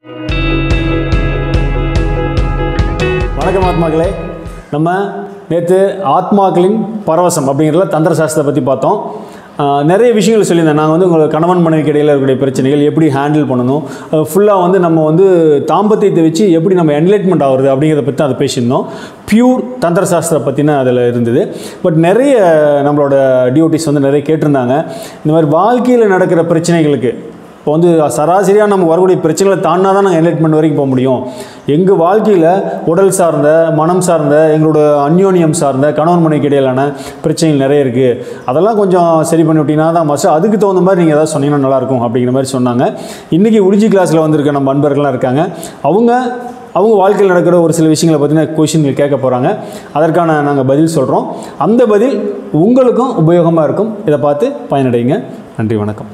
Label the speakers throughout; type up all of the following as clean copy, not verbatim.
Speaker 1: வணக்கம் ஆத்மாக்களே. நம்ம நேற்று ஆத்மாக்களின் பரவசம் அப்படிங்கிறத தந்திர சாஸ்திரத்தை பற்றி பார்த்தோம். நிறைய விஷயங்கள் சொல்லியிருந்தேன். நாங்கள் வந்து உங்கள் கணவன் மனைவிக்கு இடையில் இருக்கக்கூடிய பிரச்சனைகள் எப்படி ஹேண்டில் பண்ணணும், ஃபுல்லாக வந்து நம்ம வந்து தாம்பத்தியத்தை வச்சு எப்படி நம்ம என்லைட்மெண்ட் ஆகுறது அப்படிங்கிறத பற்றி அதை பேசியிருந்தோம். பியூர் தந்திர சாஸ்திரம் பற்றின அதில் இருந்தது. பட் நிறைய நம்மளோட டியூட்டிஸ் வந்து நிறைய கேட்டிருந்தாங்க. இந்த மாதிரி வாழ்க்கையில் நடக்கிற பிரச்சனைகளுக்கு இப்போ வந்து சராசரியாக நமக்கு வரக்கூடிய பிரச்சனைகளை தாண்டினா தான் நாங்கள் என்லைட்மெண்ட் வரைக்கும் போக முடியும். எங்கள் வாழ்க்கையில் உடல் சார்ந்த, மனம் சார்ந்த, எங்களோட அந்யோன்யம் சார்ந்த கணவன் மனைவிக்கு இடையிலான பிரச்சனைகள் நிறைய இருக்குது. அதெல்லாம் கொஞ்சம் சரி பண்ணி விட்டிங்கன்னா தான் மஸ்ட். அதுக்கு தகுந்த மாதிரி நீங்கள் ஏதாவது சொன்னீங்கன்னா நல்லாயிருக்கும் அப்படிங்கிற மாதிரி சொன்னாங்க. இன்றைக்கி உரிஜி கிளாஸில் வந்திருக்க நம்ம அன்பர்கள்லாம் இருக்காங்க. அவங்க வாழ்க்கையில் நடக்கிற ஒரு சில விஷயங்களை பற்றின கொஷின்கள் கேட்க போகிறாங்க. அதற்கான நாங்கள் பதில் சொல்கிறோம். அந்த பதில் உங்களுக்கும் உபயோகமாக இருக்கும். இதை பார்த்து பயனடைங்க. நன்றி, வணக்கம்.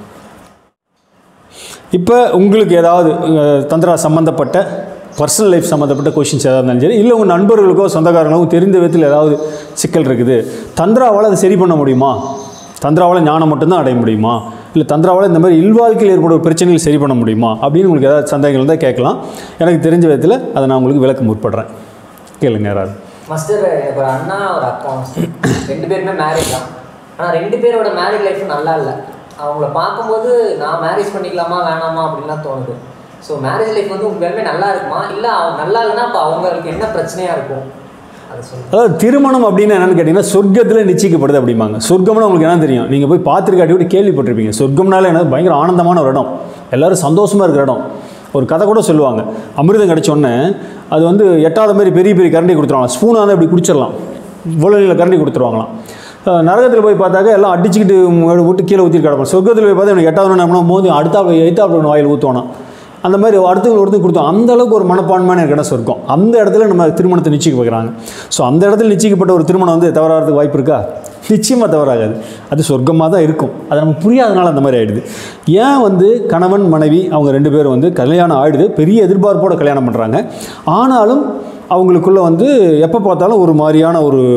Speaker 1: இப்போ உங்களுக்கு ஏதாவது தந்திரா சம்மந்தப்பட்ட பர்சனல் லைஃப் சம்மந்தப்பட்ட கொஷின்ஸ் ஏதாவது இருந்தாலும் சரி, இல்லை உங்கள் நண்பர்களுக்கோ சொந்தக்காரங்களுக்கோ தெரிந்த விதத்தில் ஏதாவது சிக்கல் இருக்குது, தந்திராவால் அதை சரி பண்ண முடியுமா, தந்திராவால் ஞானம் மட்டும்தான் அடைய முடியுமா, இல்லை தந்திராவால் இந்த மாதிரி இல்வாழ்க்கையில் ஏற்பட பிரச்சனைகள் சரி பண்ண முடியுமா அப்படின்னு உங்களுக்கு ஏதாவது சந்தேகங்கள் இருந்தால் கேட்கலாம். எனக்கு தெரிஞ்ச விதத்தில் அதை நான் உங்களுக்கு விளக்க முற்படுறேன். கேளுங்க யாராவது.
Speaker 2: மாஸ்டர், எனக்கு ஒரு அண்ணா ஒரு அக்கா, ரெண்டு பேருமே மேரேஜ் தான். ஆனால் ரெண்டு பேரோட மேரேஜ் லைஃப் நல்லா இல்லை. அவங்கள பார்க்கும்போது நான் மேரேஜ் பண்ணிக்கலாமா வேணாமா அப்படின்லாம் தோணுது. ஸோ மேரேஜ் லைஃப் வந்து உண்மையுமே நல்லா இருக்குமா, இல்லை அவங்க நல்லா இல்லைன்னா அப்போ அவங்களுக்கு என்ன பிரச்சனையாக இருக்கும் அதை சொல்லுங்கள்.
Speaker 1: அதாவது திருமணம் அப்படின்னு என்னென்னு கேட்டிங்கன்னா சொர்க்கத்தில் நிச்சயிக்கப்படுது அப்படிம்பாங்க. சொர்க்கம்னு உங்களுக்கு என்ன தெரியும், நீங்கள் போய் பார்த்துருக்காட்டி விட்டு கேள்விப்பட்டிருப்பீங்க. சொர்க்கம்னால என்ன பயங்கர ஆனந்தமான ஒரு இடம், எல்லோரும் சந்தோஷமாக இருக்கிற இடம். ஒரு கதை கூட சொல்லுவாங்க, அமிர்தம் கிடச்சோன்னே அது வந்து எட்டாவது மாதிரி பெரிய பெரிய கரண்டி கொடுத்துருவாங்க. ஸ்பூனாக தான் இப்படி குடிச்சிடலாம், இவ்வளோ கரண்டி கொடுத்துருவாங்களாம். நரகத்தில் போய் பார்த்தாக்க எல்லாம் அடிச்சுக்கிட்டு விட்டு கீழே ஊற்றி கிடப்போம். சொர்க்கத்தில் போய் பார்த்தா எனக்கு எட்டாவது என்ன போது எய்த்தாப்புல வாயில் ஊற்றுவானா, அந்த மாதிரி அடுத்தவங்க ஒருத்தர் கொடுத்தோம். அந்தளவுக்கு ஒரு மனப்பான்மையான இடம் சொர்க்கம். அந்த இடத்துல நம்ம திருமணத்தை நிச்சயிக்க வைக்கிறாங்க. ஸோ அந்த இடத்துல நிச்சயிக்கப்பட்ட ஒரு திருமணம் வந்து தவறாகிறதுக்கு வாய்ப்பு இருக்கா? நிச்சயமாக தவறாகாது. அது சொர்க்கமாக தான் இருக்கும். அது நமக்கு புரியாதனால அந்த மாதிரி ஆகிடுது. ஏன் வந்து கணவன் மனைவி அவங்க ரெண்டு பேரும் வந்து கல்யாணம் ஆகிடுது, பெரிய எதிர்பார்ப்போடு கல்யாணம் பண்ணுறாங்க. ஆனாலும் அவங்களுக்குள்ளே வந்து எப்போ பார்த்தாலும் ஒரு மாதிரியான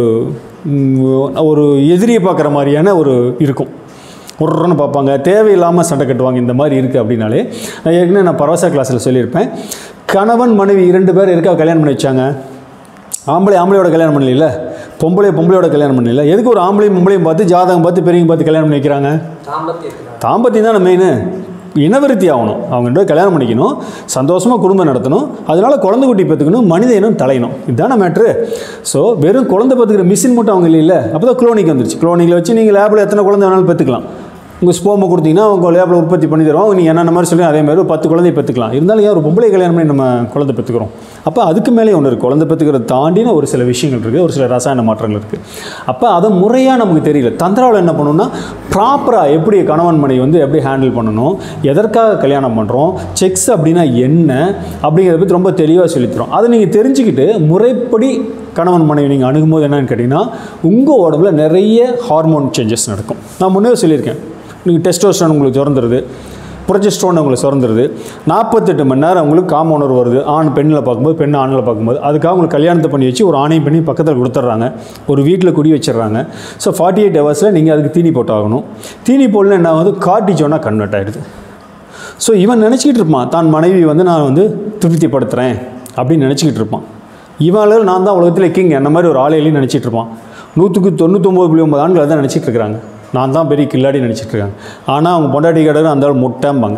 Speaker 1: ஒரு எதிரியை பார்க்குற மாதிரியான ஒரு இருக்கும். ஒருன்னு பார்ப்பாங்க, தேவையில்லாமல் சண்டை கட்டுவாங்க. இந்த மாதிரி இருக்குது அப்படின்னாலே நான் ஏற்கனவே நான் பரவச கிளாஸில் சொல்லியிருப்பேன். கணவன் மனைவி இரண்டு பேர் எதுக்காக கல்யாணம் பண்ணி வச்சாங்க? ஆம்பளையோட கல்யாணம் பண்ணல, பொம்பளையோட கல்யாணம் பண்ணல. எதுக்கு ஒரு ஆம்பளையும் பொம்பளையும் பார்த்து ஜாதகம் பார்த்து பெரியவங்க பார்த்து கல்யாணம் பண்ணி வைக்கிறாங்க? தாம்பத்தியம் தானே மெயின். இனவிருத்தி ஆகணும், அவங்க கல்யாணம் பண்ணிக்கணும், சந்தோஷமாக குடும்பம் நடத்தணும், அதனால் குழந்தை குட்டி பெற்றுக்கணும், மனித இனம் தலையணும். இதுதானே மேட்ரு. ஸோ வெறும் குழந்தை பெற்றுக்கிற மிஷின் மட்டும் அவங்க இல்லை. அப்போ தான் குளோனிக் வந்துருச்சு. குளோனிக்கில் வச்சு நீங்கள் லேபில் எத்தனை குழந்தை வேணாலும் பெற்றுக்கலாம். உங்கள் ஸ்போமை கொடுத்தீங்கன்னா அவங்க லேபில் உற்பத்தி பண்ணி தருவாங்க. நீங்கள் என்னென்ன மாதிரி சொல்லி அதே மாதிரி ஒரு 10 குழந்தைய பெற்றுக்கலாம். இருந்தாலும் ஏன் ஒரு பொம்பளை கல்யாணம் பண்ணி நம்ம குழந்தை பெற்றுக்கிறோம்? அப்போ அதுக்கு மேலே ஒன்று இருக்குது. குழந்தை பெற்றுக்கிறத தாண்டின ஒரு சில விஷயங்கள் இருக்குது, ஒரு சில ரசாயன மாற்றங்கள் இருக்குது. அப்போ அதை முறையாக நமக்கு தெரியல. தந்திராவில் என்ன பண்ணணும்னா ப்ராப்பராக எப்படி கணவன் மனைவி வந்து எப்படி ஹேண்டில் பண்ணணும், எதற்காக கல்யாணம் பண்ணுறோம், செக்ஸ் அப்படின்னா என்ன அப்படிங்கிறத பற்றி ரொம்ப தெளிவாக சொல்லித்தரோம். அதை நீங்கள் தெரிஞ்சுக்கிட்டு முறைப்படி கணவன் மனைவி நீங்கள் அணுகும்போது என்னன்னு கேட்டிங்கன்னா உங்கள் உடம்புல நிறைய ஹார்மோன் சேஞ்சஸ் நடக்கும். நான் முன்னே சொல்லியிருக்கேன், நீங்கள் டெஸ்டோஸ்டரோன் உங்களுக்கு சுரந்துருது, ப்ரொஜெஸ்ட்ரோன் உங்களுக்கு சுரந்துருது. 48 மணி நேரம் உங்களுக்கு காமோனர் வருது. ஆண் பெண்ணில் பார்க்கும்போது, பெண் ஆணில் பார்க்கும்போது. அதுக்காக உங்களுக்கு கல்யாணத்தை பண்ணி வச்சு ஒரு ஆணையும் பண்ணி பக்கத்தில் கொடுத்துட்றாங்க, ஒரு வீட்டில் குடி வச்சிடுறாங்க. ஸோ 48 ஹவர்ஸில் நீங்கள் அதுக்கு தீனி போட்டாகணும். தீனி போடல என்ன ஆகுது, கார்டிசோனாக கன்வெர்ட் ஆகிடுது. ஸோ இவன் நினச்சிக்கிட்டு இருப்பான் தான் மனைவி வந்து நான் வந்து திருப்திப்படுத்துகிறேன் அப்படின்னு நினச்சிக்கிட்டு இருப்பான். இவன் நான் தான் உலகத்தில் கிங் அந்த மாதிரி ஒரு ஆலையிலையும் நினச்சிட்டு இருப்பான். 199.9 ஆண்கள் தான் நினச்சிட்டு இருக்கிறாங்க, நான் தான் பெரிய கில்லாடி நினச்சிட்டு இருக்காங்க. ஆனால் அவங்க பொண்டாட்டி கடை அந்த முட்டைம்பாங்க,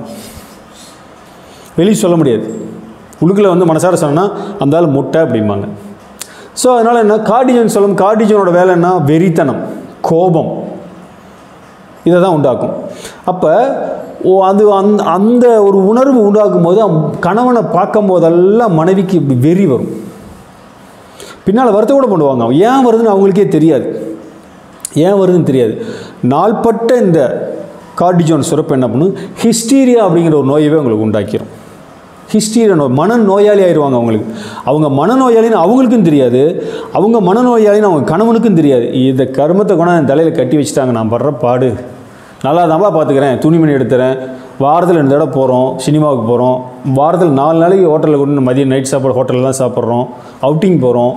Speaker 1: வெளியே சொல்ல முடியாது. உள்ளுக்குள்ள வந்து மனசார சொன்னால் அந்த ஆள் முட்டை அப்படிம்பாங்க. ஸோ அதனால் என்ன, கார்டிஜன் சொல்லணும். கார்டிஜனோட வேலை என்ன, வெறித்தனம், கோபம், இதை தான் உண்டாக்கும். அப்போ அது அந்த ஒரு உணர்வு உண்டாக்கும் போது கணவனை பார்க்கும் போதெல்லாம் மனைவிக்கு வெறி வரும். பின்னால் வருத்த கூட பண்ணுவாங்க. ஏன் வருதுன்னு அவங்களுக்கே தெரியாது. ஏன் வருதுன்னு தெரியாது. நாள்பட்ட இந்த கார்டிஜோன் சுரப்பு என்ன பண்ணும், ஹிஸ்டீரியா அப்படிங்கிற ஒரு நோயவே உங்களுக்கு உண்டாக்கிடும். ஹிஸ்டீரியா நோய், மனநோயாளி ஆயிடுவாங்க அவங்களுக்கு. அவங்க மனநோயாளின்னு அவங்களுக்கும் தெரியாது, அவங்க மனநோயாளின்னு அவங்க கணவனுக்கும் தெரியாது. இந்த கர்மத்தை கொண்டு என் தலையில் கட்டி வச்சுட்டாங்க, நான் படுற பாடு நல்லா தான்ப்பா பார்த்துக்கிறேன், துணிமணி எடுத்துறேன், வாரத்தில் 2 தடவை போகிறோம், சினிமாவுக்கு போகிறோம், வாரத்தில் 4 நாளைக்கு ஹோட்டலில் கொண்டு மதியம் நைட் சாப்பாடு ஹோட்டலில் தான் சாப்பிட்றோம், அவுட்டிங் போகிறோம்,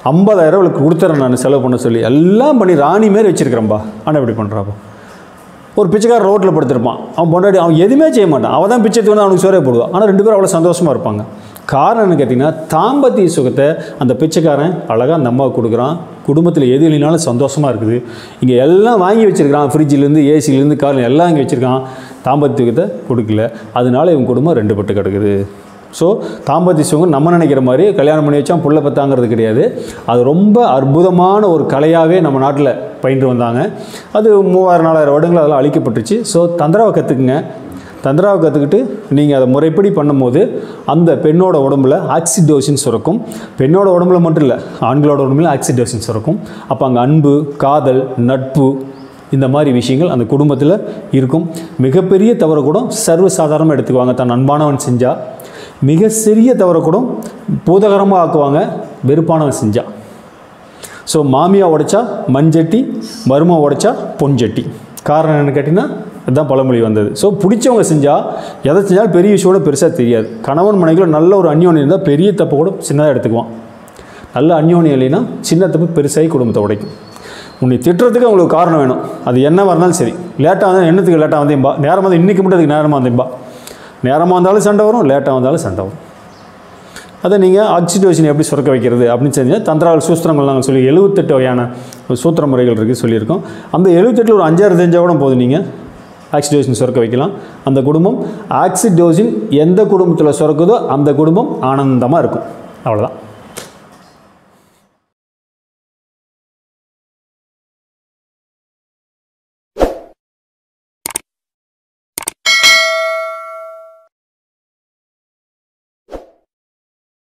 Speaker 1: 50,000 கொடுத்துறேன் நான் செலவு பண்ண சொல்லி, எல்லாம் பண்ணி ராணி மாரி வச்சுருக்கிறேன்பா. ஆனால் இப்படி பண்ணுறாப்பா ஒரு பிச்சைக்காரன் ரோட்டில் படுத்திருப்பான், அவன் பொண்டாட்டி அவன் எதுவுமே செய்ய மாட்டான், அவன் தான் பிச்சை வந்து அவனுக்கு சோறே போடுவான். ஆனால் 2 பேரும் அவ்வளோ சந்தோஷமாக இருப்பாங்க. காரணம் என்ன கேட்டிங்கன்னா, தாம்பத்திய சுகத்தை அந்த பிச்சைக்காரன் அழகாக அந்த அம்மாவுக்கு கொடுக்குறான். குடும்பத்தில் எது இல்லைனாலும் சந்தோஷமாக இருக்குது. இங்கே எல்லாம் வாங்கி வச்சுருக்கான், ஃப்ரிட்ஜிலேருந்து ஏசிலேருந்து காரில் எல்லாம் இங்கே வச்சுருக்கான், தாம்பத்திய சுகத்தை கொடுக்கல. அதனால இவங்க குடும்பம் 2 பட்டு கிடக்குது. ஸோ தாம்பத்திய சுகம் நம்ம நினைக்கிற மாதிரி கல்யாணம் பண்ணி வச்சா புள்ள பத்தாங்கிறது கிடையாது. அது ரொம்ப அற்புதமான ஒரு கலையாகவே நம்ம நாட்டில் பயின்று வந்தாங்க. அது 3000-4000 வருடங்கள் அதெல்லாம் அழிக்கப்பட்டுச்சு. ஸோ தந்திராவை கற்றுக்குங்க. தந்திராவை கற்றுக்கிட்டு நீங்கள் அதை முறைப்படி பண்ணும்போது அந்த பெண்ணோட உடம்புல ஆக்சிடோசின் சுரக்கும். பெண்ணோட உடம்புல மட்டும் இல்லை, ஆண்களோட உடம்புல ஆக்சிடோசின் சுரக்கும். அப்போ அங்கே அன்பு, காதல், நட்பு, இந்த மாதிரி விஷயங்கள் அந்த குடும்பத்தில் இருக்கும். மிகப்பெரிய தவறு கூட சர்வசாதாரணமாக எடுத்துக்குவாங்க தன் அன்பானவன் செஞ்சால். மிக சிறிய தவறை கூட பூதகரமாக ஆக்குவாங்க வெறுப்பானவன் செஞ்சால். ஸோ மாமியா உடைச்சா மண்சட்டி, மருமா உடைச்சா பொன்சட்டி. காரணம் என்னென்னு கேட்டிங்கன்னா அதுதான் பழமொழி வந்தது. ஸோ பிடிச்சவங்க செஞ்சால் எதை செஞ்சாலும் பெரிய விஷயம் கூட பெருசாக தெரியாது. கணவன் மனைவிக்குள்ள நல்ல ஒரு அந்யோன்யம் இருந்தால் பெரிய தப்பு கூட சின்னதாக எடுத்துக்குவான். நல்ல அந்யோன்யம் இல்லைன்னா சின்ன தப்பு பெருசாகி குடும்பத்தை உடைக்கும். உன்னை திட்டுறதுக்கு அவங்களுக்கு காரணம் வேணும். அது என்ன வரனாலும் சரி. லேட்டாக வந்தால் என்னத்துக்கு லேட்டாக வந்தேன்பா, நேரமாக வந்து இன்றைக்கி மட்டும் அதுக்கு நேரமாக வந்தேன்பா. நேரமாக வந்தாலும் சண்டை வரும், லேட்டாக வந்தாலும் சண்டை வரும். அதை நீங்கள் ஆக்சிடோசின் எப்படி சுரக்க வைக்கிறது அப்படின்னு செஞ்சால் தந்திராவில் சூத்திரங்கள் நாங்கள் சொல்லி 78 வகையான சூத்திர முறைகள் இருக்குது சொல்லியிருக்கோம். அந்த 78 ஒரு 5-6 தெரிஞ்சால் கூட போதும், நீங்கள் ஆக்சிடோசின் சுரக்க வைக்கலாம். அந்த குடும்பம் ஆக்சிடோசின் எந்த குடும்பத்தில் சுரக்குதோ அந்த குடும்பம் ஆனந்தமாக இருக்கும். அவ்வளோதான்.